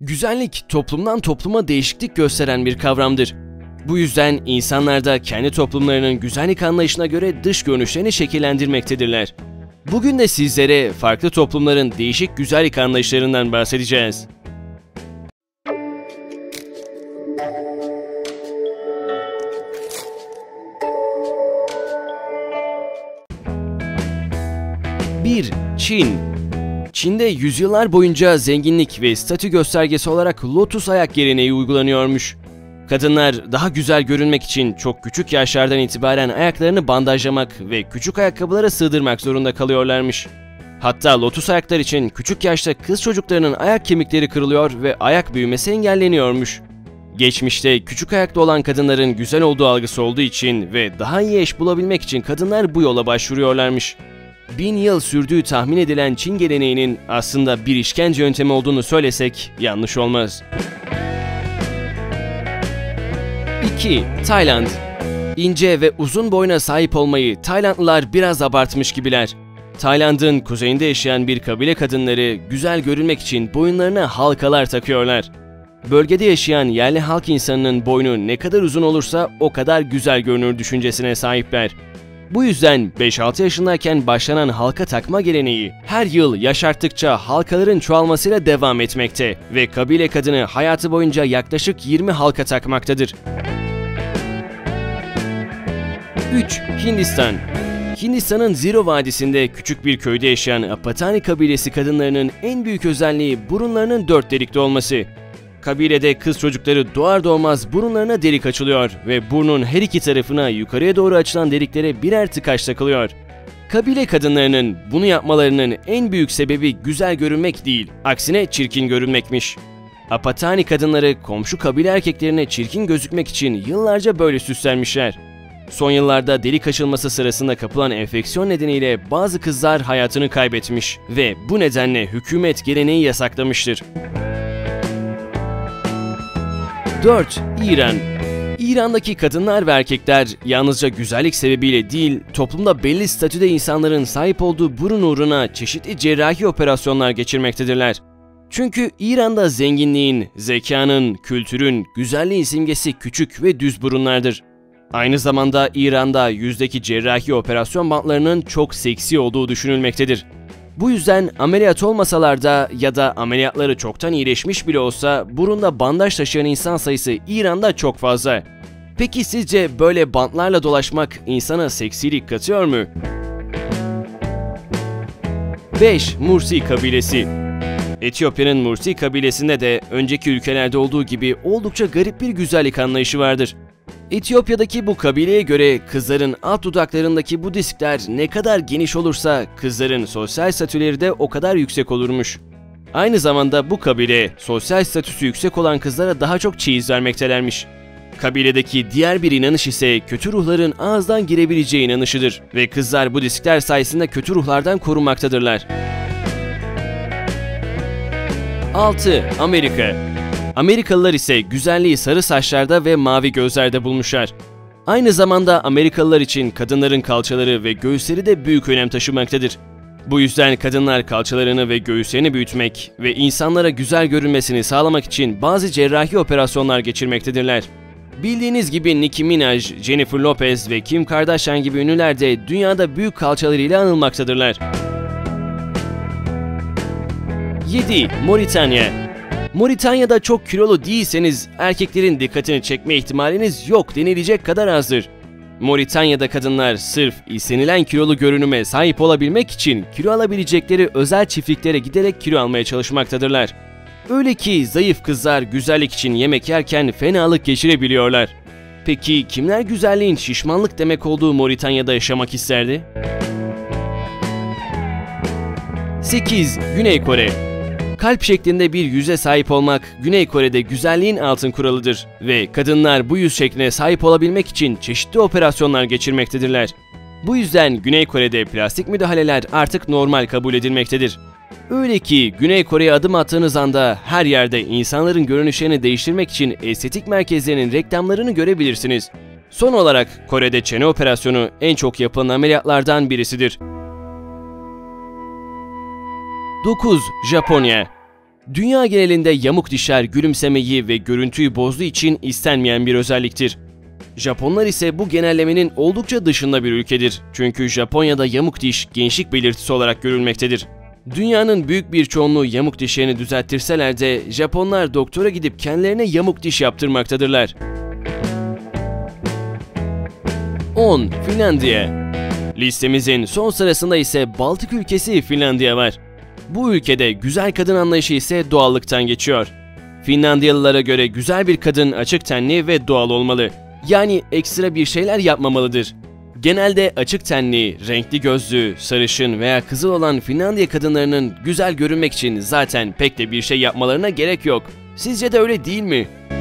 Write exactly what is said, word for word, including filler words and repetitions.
Güzellik, toplumdan topluma değişiklik gösteren bir kavramdır. Bu yüzden insanlar da kendi toplumlarının güzellik anlayışına göre dış görünüşlerini şekillendirmektedirler. Bugün de sizlere farklı toplumların değişik güzellik anlayışlarından bahsedeceğiz. bir. Çin. Çin'de yüzyıllar boyunca zenginlik ve statü göstergesi olarak lotus ayak geleneği uygulanıyormuş. Kadınlar daha güzel görünmek için çok küçük yaşlardan itibaren ayaklarını bandajlamak ve küçük ayakkabılara sığdırmak zorunda kalıyorlarmış. Hatta lotus ayaklar için küçük yaşta kız çocuklarının ayak kemikleri kırılıyor ve ayak büyümesi engelleniyormuş. Geçmişte küçük ayakta olan kadınların güzel olduğu algısı olduğu için ve daha iyi eş bulabilmek için kadınlar bu yola başvuruyorlarmış. Bin yıl sürdüğü tahmin edilen Çin geleneğinin aslında bir işkence yöntemi olduğunu söylesek yanlış olmaz. iki. Tayland. İnce ve uzun boyna sahip olmayı Taylandlılar biraz abartmış gibiler. Tayland'ın kuzeyinde yaşayan bir kabile kadınları güzel görünmek için boyunlarına halkalar takıyorlar. Bölgede yaşayan yerli halk insanının boynu ne kadar uzun olursa o kadar güzel görünür düşüncesine sahipler. Bu yüzden beş altı yaşındayken başlanan halka takma geleneği her yıl yaş arttıkça halkaların çoğalmasıyla devam etmekte ve kabile kadını hayatı boyunca yaklaşık yirmi halka takmaktadır. üç. Hindistan. Hindistan'ın Ziro Vadisi'nde küçük bir köyde yaşayan Apatani kabilesi kadınlarının en büyük özelliği burunlarının dört delikli olması. Kabilede kız çocukları doğar doğmaz burunlarına delik açılıyor ve burnun her iki tarafına yukarıya doğru açılan deliklere birer tıkaç takılıyor. Kabile kadınlarının bunu yapmalarının en büyük sebebi güzel görünmek değil, aksine çirkin görünmekmiş. Apatani kadınları komşu kabile erkeklerine çirkin gözükmek için yıllarca böyle süslenmişler. Son yıllarda delik açılması sırasında kapılan enfeksiyon nedeniyle bazı kızlar hayatını kaybetmiş ve bu nedenle hükümet geleneği yasaklamıştır. dört. İran. İran'daki kadınlar ve erkekler yalnızca güzellik sebebiyle değil, toplumda belli statüde insanların sahip olduğu burun uğruna çeşitli cerrahi operasyonlar geçirmektedirler. Çünkü İran'da zenginliğin, zekanın, kültürün, güzelliğin simgesi küçük ve düz burunlardır. Aynı zamanda İran'da yüzdeki cerrahi operasyon bantlarının çok seksi olduğu düşünülmektedir. Bu yüzden ameliyat olmasalar da ya da ameliyatları çoktan iyileşmiş bile olsa burunda bandaj taşıyan insan sayısı İran'da çok fazla. Peki sizce böyle bantlarla dolaşmak insana seksilik katıyor mu? beş. Mursi kabilesi. Etiyopya'nın Mursi kabilesinde de önceki ülkelerde olduğu gibi oldukça garip bir güzellik anlayışı vardır. Etiyopya'daki bu kabileye göre kızların alt dudaklarındaki bu diskler ne kadar geniş olursa kızların sosyal statüleri de o kadar yüksek olurmuş. Aynı zamanda bu kabile sosyal statüsü yüksek olan kızlara daha çok çeyiz vermektelermiş. Kabiledeki diğer bir inanış ise kötü ruhların ağızdan girebileceği inanışıdır ve kızlar bu diskler sayesinde kötü ruhlardan korunmaktadırlar. altı. Amerika. Amerikalılar ise güzelliği sarı saçlarda ve mavi gözlerde bulmuşlar. Aynı zamanda Amerikalılar için kadınların kalçaları ve göğüsleri de büyük önem taşımaktadır. Bu yüzden kadınlar kalçalarını ve göğüslerini büyütmek ve insanlara güzel görünmesini sağlamak için bazı cerrahi operasyonlar geçirmektedirler. Bildiğiniz gibi Nicki Minaj, Jennifer Lopez ve Kim Kardashian gibi ünlüler de dünyada büyük kalçalarıyla anılmaktadırlar. yedi. Moritanya. Moritanya'da çok kilolu değilseniz erkeklerin dikkatini çekme ihtimaliniz yok denilecek kadar azdır. Moritanya'da kadınlar sırf istenilen kilolu görünüme sahip olabilmek için kilo alabilecekleri özel çiftliklere giderek kilo almaya çalışmaktadırlar. Öyle ki zayıf kızlar güzellik için yemek yerken fenalık geçirebiliyorlar. Peki kimler güzelliğin şişmanlık demek olduğu Moritanya'da yaşamak isterdi? sekiz. Güney Kore. Kalp şeklinde bir yüze sahip olmak Güney Kore'de güzelliğin altın kuralıdır ve kadınlar bu yüz şekline sahip olabilmek için çeşitli operasyonlar geçirmektedirler. Bu yüzden Güney Kore'de plastik müdahaleler artık normal kabul edilmektedir. Öyle ki Güney Kore'ye adım attığınız anda her yerde insanların görünüşlerini değiştirmek için estetik merkezlerinin reklamlarını görebilirsiniz. Son olarak Kore'de çene operasyonu en çok yapılan ameliyatlardan birisidir. dokuz. Japonya. Dünya genelinde yamuk dişler gülümsemeyi ve görüntüyü bozduğu için istenmeyen bir özelliktir. Japonlar ise bu genellemenin oldukça dışında bir ülkedir. Çünkü Japonya'da yamuk diş gençlik belirtisi olarak görülmektedir. Dünyanın büyük bir çoğunluğu yamuk dişlerini düzelttirseler de Japonlar doktora gidip kendilerine yamuk diş yaptırmaktadırlar. on. Finlandiya. Listemizin son sırasında ise Baltık ülkesi Finlandiya var. Bu ülkede güzel kadın anlayışı ise doğallıktan geçiyor. Finlandiyalılara göre güzel bir kadın açık tenli ve doğal olmalı. Yani ekstra bir şeyler yapmamalıdır. Genelde açık tenli, renkli gözlü, sarışın veya kızıl olan Finlandiya kadınlarının güzel görünmek için zaten pek de bir şey yapmalarına gerek yok. Sizce de öyle değil mi?